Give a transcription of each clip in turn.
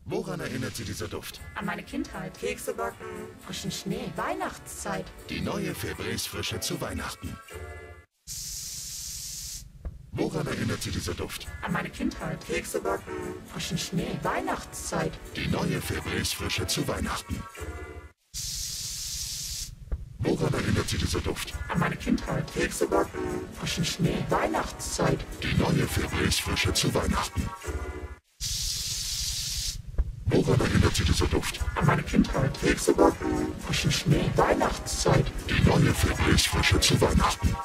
Woran erinnert Sie dieser Duft? An meine Kindheit. Kekse backen, Frischen Schnee. Weihnachtszeit. Die neue Febreze-Frische zu Weihnachten. Woran erinnert Sie dieser Duft? An meine Kindheit. Kekse backen, Frischen Schnee. Weihnachtszeit. Die neue Febreze-Frische zu Weihnachten. Woran erinnert Sie dieser Duft? An meine Kindheit. Kekse backen, Frischen Schnee. Weihnachtszeit. Die neue Febreze-Frische zu Weihnachten. Woran erinnert Sie dieser Duft? An meine Kindheit. Kekse backen, Frischen Schnee. Weihnachtszeit. Die neue Febreze-Frische zu Weihnachten.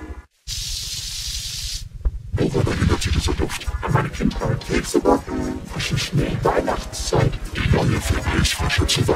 Woran erinnert Sie dieser Duft? An meine Kindheit. Kekse backen, Frischen Schnee. Weihnachtszeit. Die neue Febreze-Frische zu Weihnachten.